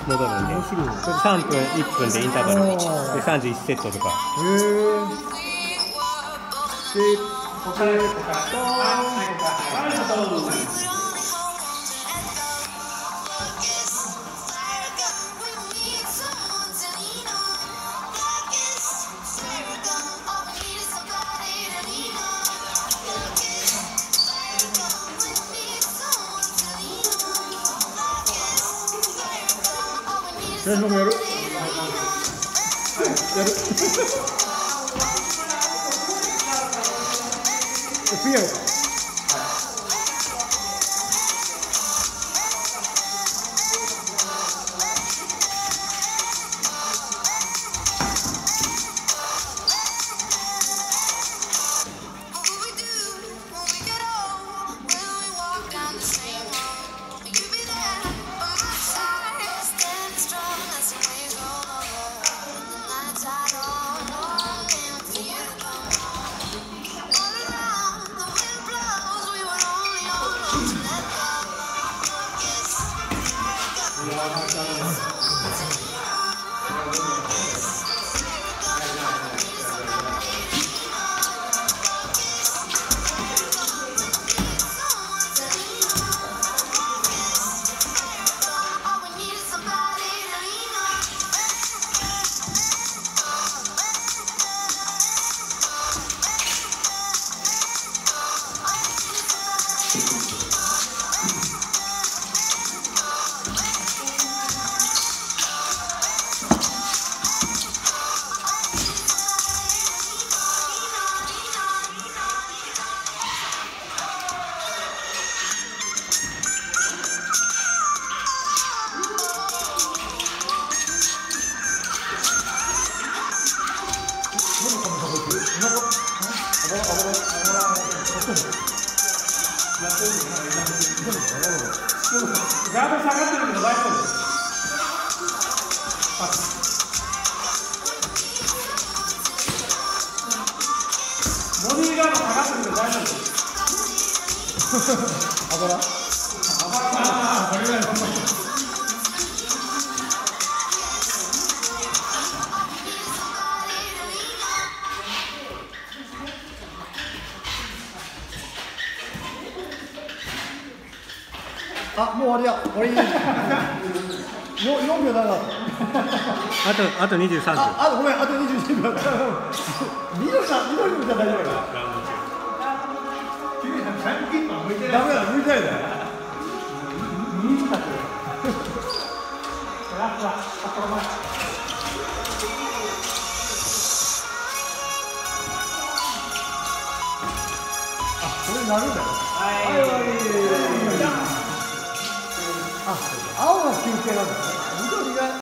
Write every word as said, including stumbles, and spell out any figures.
戻るんで、さんぷん、いっぷんでインターバルでさんじゅういちセットとか。へー。で、ここから、ここから、 最初もやる？やる。次やろうか。ガード下がってるけど大丈夫です。ボディーガード下がってるけど大丈夫です。あばら？あばら？ああ、これぐらいの。あ、もう終わりや。俺に。よ、四秒だな。あと、あと二十三分。 あ、あ、ごめん、あと二十一秒。緑さん、緑もじゃ大丈夫か。ダメだ、向いてないだよ。あ、これなるんだよ。はい。